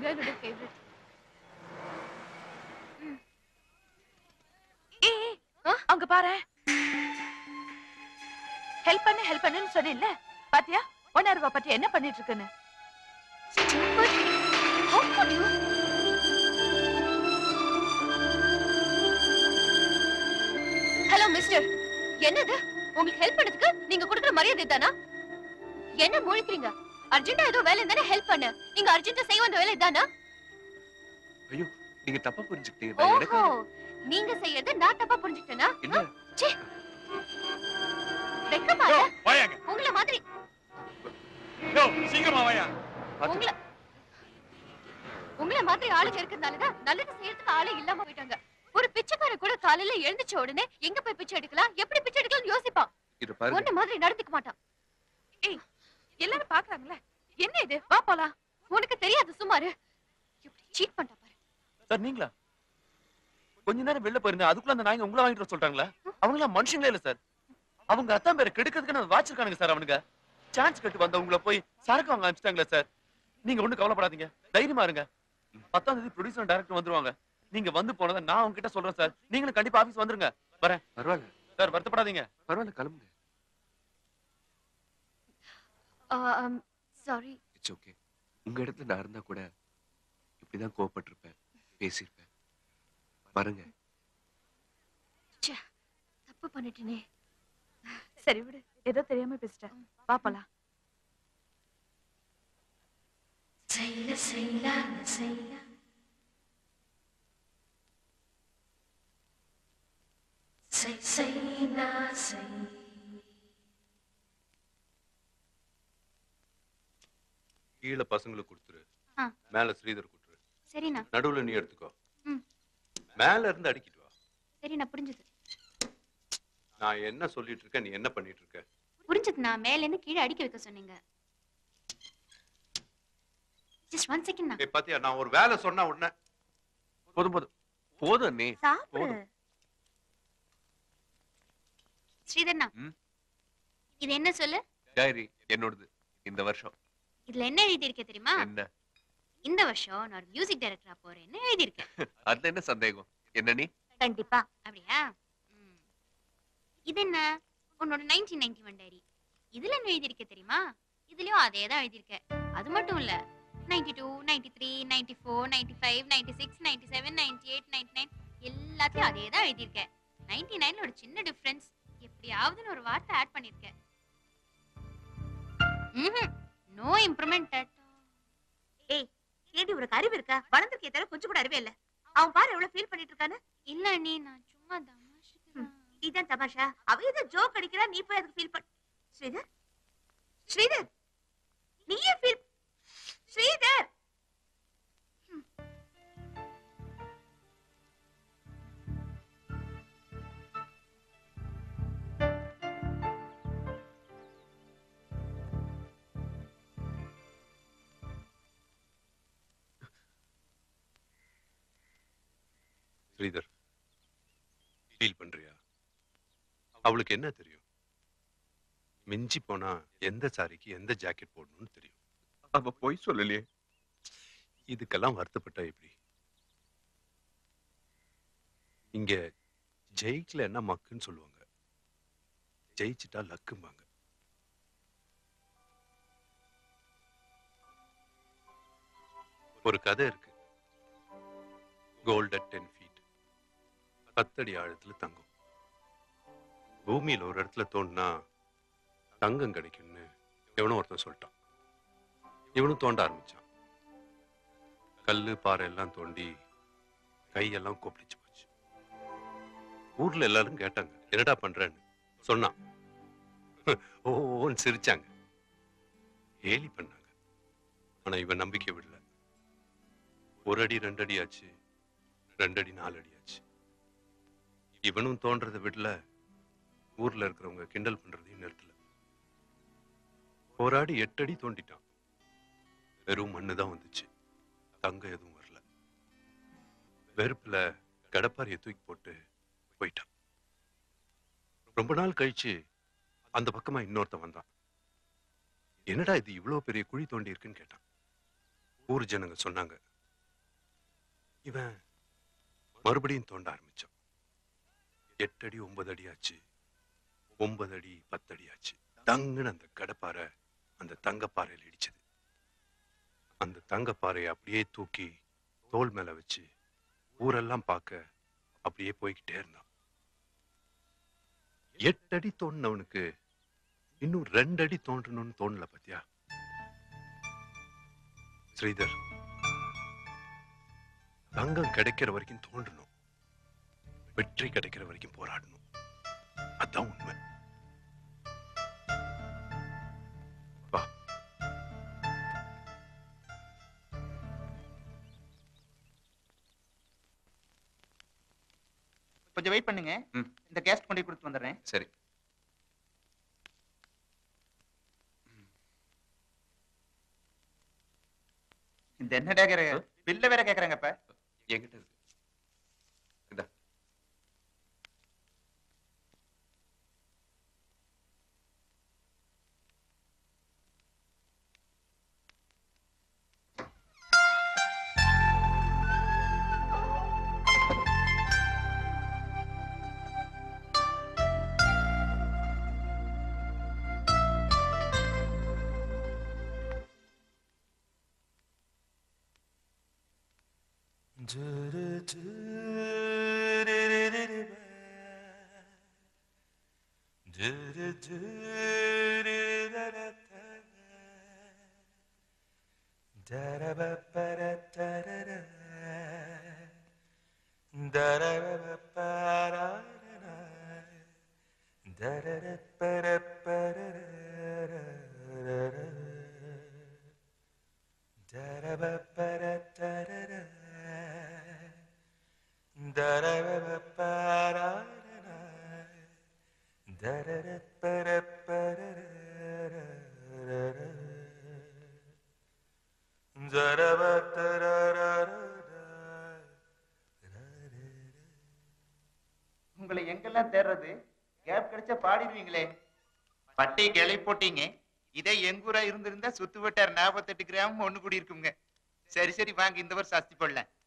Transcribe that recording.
இவங்களும் என்னோட ஃபேவரட். ஏய் அங்க பாரு. ஹெல்ப் பண்ணுன்னு சொன்னேன்ல, பாத்தியா ஒன்னரவா பத்தி என்ன பண்ணிட்டு இருக்குன்னு. ஹலோ மிஸ்டர், என்னது உங்களுக்கு ஹெல்ப் பண்ணதுக்கு நீங்க கொடுக்குற மரியாதை தானா? என்ன முழிக்கிறீங்க? அர்ஜென்ட்டா ஏதோ வேலை இருந்தானே ஹெல்ப் பண்ண. நீங்க அர்ஜென்ட்டா செய்ய வந்த வேலை இதானா? ஐயோ, நீங்க தப்பா புரிஞ்சுக்கிட்டீங்க. ஓஹோ, நீங்க செய்யறது நான் தப்பா புரிஞ்சுக்கிட்டேனா? இல்ல. ச்சே. வெக்கமா இல்ல? வாயாங்க. உங்கள மாதிரி. யோ, சீக்கிரமா வாயா. உங்கள மாதிரி ஆளுங்க இருக்கறதால தான் நல்லது செய்யறதுக்கு ஆளே இல்லாம போயிட்டாங்க. ஒரு பிச்சைக்கார கூட காலையில எழுந்திச்ச உடனே எங்க போய் பிச்சை எடுக்கலாம், எப்படி பிச்சை எடுக்கலாம்னு யோசிப்பான். இது பாருங்க. ஒண்ணு மாதிரி நடந்துக்க மாட்டான். ஏய், எல்லாரும் பாக்குறாங்கல. என்ன இது? வா போலாம். உனக்கு தெரியாது சுமாரு. எப்படி சீட் பண்ணா பாரு. சார் நீங்களா? கொஞ்ச நேரம் வெளில போயிருந்தேன், அதுக்குள்ள அந்த நாய்ங்க உங்களை வாங்கிட்டு வர சொல்லிட்டாங்களா? அவங்களா மனுஷங்களே இல்ல சார். அவங்க அத்தான் பேரை கெடுக்கிறதுக்கு வாச்சிருக்கானுங்க சார். அவனுங்க சான்ஸ் கட்டு வந்தவங்களை போய் சரக்கு வாங்க அனுப்பிச்சிட்டாங்களா சார். நீங்க ஒண்ணும் கவலைப்படாதீங்க, தைரியமா இருங்க. 10ஆம் தேதி ப்ரொடியூசர் டைரக்டர் வந்துருவாங்க. நீங்க வந்து போனதை நான் அவங்க கிட்ட சொல்றேன் சார். நீங்களும் கண்டிப்பா ஆபீஸ் வந்துருங்க. வரேன். பரவாயில்ல சார், வருத்தப்படாதீங்க. பரவாயில்ல, கிளம்புங்க. சாரி. It's okay. உங்க இடத்துல நான் இருந்தா கூட இப்படிதான் கோவப்பட்டிருப்பேன், பேசியிருப்பேன். பாருங்க, தப்பு பண்ணிட்டேனே. சரி விடு, ஏதோ தெரியாம பேசிட்டேன். வா போலாம். செய்ல செய்ல செய்ல செய் செய்ல செய். கீழே பசங்களுக்கு கொடுத்துரு, மேல ஸ்ரீதர் கொடுத்துரு. சரிண்ணா. நடுவுல நீ எடுத்துக்கோ. மேல இருந்து அடிக்கிட்டு வா. சரிண்ணா, புரிஞ்சது. நான் என்ன சொல்லிட்டு இருக்கேன், நீ என்ன பண்ணிட்டு இருக்க? புரிஞ்சதுண்ணா. மேல இருந்து கீழே அடிக்க வைக்க சொன்னீங்க. ஜஸ்ட் 1 செகண்ட்ண்ணா. ஏய் பாத்தியா, நான் ஒரு வேலை சொன்னா உடனே போதும் போதும் போதும். நீ சாப்பிடு. ஸ்ரீதர்ண்ணா, இது என்ன சொல்லு? டைரி என்னோடது. இந்த வருஷம் இதுல என்ன எழுதி இருக்க தெரியுமா? என்ன? இந்த வருஷம் நான் ஒரு மியூசிக் டைரக்டரா போறேன்னு எழுதி இருக்கேன். அதுல என்ன சந்தேகம்? என்ன நீ? கண்டிப்பா. அப்படியா? இது என்ன? உன்னோட 1991 டைரி. இதுல என்ன எழுதி இருக்க தெரியுமா? இதுலயும் அதே தான் எழுதி இருக்க. அது மட்டும் இல்ல, 92, 93, 94, 95, 96, 97, 98, 99 எல்லாத்தையும் அதே தான் எழுதி இருக்க. 99ல ஒரு சின்ன டிஃபரன்ஸ். எப்படியாவதுன்னு ஒரு வார்த்தை ஆட் பண்ணிருக்க. No improvement at. ஏய், ஏடி உனக்கு அறிவு இருக்கா? வளர்ந்திருக்கே தவிர கொஞ்சம் கூட அறிவே இல்ல. அவன் பாரு எவ்வளவு ஃபீல் பண்ணிட்டு இருக்கான்னு. இல்ல நீ, நான் சும்மா தமாஷுக்கு. இதான் தமாஷா? அவ ஏதோ ஜோக் அடிக்கிறா, நீ போய் அதுக்கு ஃபீல் பண்ண. ஸ்ரீதர், ஸ்ரீதர், நீயே ஃபீல். ஸ்ரீதர், ஸ்ரீதர், ஃபீல் பண்றியா? அவளுக்கு என்ன தெரியும்? மிஞ்சி போனா எந்த சாரிக்கு எந்த ஜாக்கெட் போடணும்னு தெரியும். அவ போய் சொல்லலையே. இதுக்கெல்லாம் வருத்தப்பட்டா எப்படி? இங்க ஜெயிக்கல என்ன மக்குன்னு சொல்லுவாங்க, ஜெயிச்சிட்டா லக்கும்பாங்க. ஒரு கதை இருக்கு. கோல்ட் அட் 10 feet, 10 அடி ஆழத்துல தங்கம். பூமியில ஒரு இடத்துல தோண்டினா தங்கம் கிடைக்கும்னு எவனோ ஒருத்தன் சொல்லிட்டான். இவனும் தோண்ட ஆரம்பிச்சான். கல்லு பாறை எல்லாம் தோண்டி கையெல்லாம் கொப்பளிச்சு போச்சு. ஊர்ல எல்லாரும் கேட்டாங்க, என்னடா பண்றேன்னு. சொன்னான். ஓன்னு சிரிச்சாங்க, ஏலி பண்ணாங்க. ஆனா இவன் நம்பிக்கை விடல. 1 அடி 2 அடி ஆச்சு, 2 அடி 4 அடி ஆச்சு. இவனும் தோன்றதை விடல, ஊர்ல இருக்கிறவங்க கிண்டல் பண்றதையும் நிறுத்தல. போராடி 8 அடி தோண்டிட்டான். வெறும் மண்ணுதான் வந்துச்சு, தங்கம் எதுவும் வரல. வெறுப்புல கடப்பாரியை தூக்கி போட்டு போயிட்டான். ரொம்ப நாள் கழிச்சு அந்த பக்கமா இன்னொருத்தன் வந்தான். என்னடா இது இவ்வளவு பெரிய குழி தோண்டி இருக்குன்னு கேட்டான். ஊர் ஜனங்க சொன்னாங்க, இவன் மறுபடியும் தோண்ட ஆரம்பிச்சான். 8 அடி 9 அடி ஆச்சு, 9 அடி 10 அடி ஆச்சு. தங்குன்னு அந்த கடப்பாறை அந்த தங்கப்பாறையில் இடிச்சது. அந்த தங்கப்பாறையை அப்படியே தூக்கி தோல் மேல வச்சு ஊரெல்லாம் பார்க்க அப்படியே போய்கிட்டே இருந்தான். 8 அடி தோண்டினவனுக்கு இன்னும் 2 அடி தோன்றணும்னு தோணல பாத்தியா ஸ்ரீதர்? தங்கம் கிடைக்கிற வரைக்கும் தோன்றணும், வெற்றி கிடைக்கிற வரைக்கும் போராடணும். அதான் உண்மை. வா. கொஞ்சம் வெயிட் பண்ணுங்க. இந்த கேஸ்ட் கொண்டு கொடுத்து வந்துடுறேன். சரி. இந்த என்னடா பில்ல வேற கேக்குறாங்கப்பா. என்கிட்ட இருக்கு. இந்தா. உங்களை எங்கெல்லாம் தேடுறது? கேப் கிடைச்சா பாடிடுவீங்களே. பட்டை கிளை போட்டீங்க. இதே எங்கூரா இருந்திருந்தா சுத்து வட்டார் 48 கிராம் ஒண்ணு கூடி இருக்குங்க. சரி சரி வாங்க, இந்த வருஷம் அஸ்தி போடலாம்.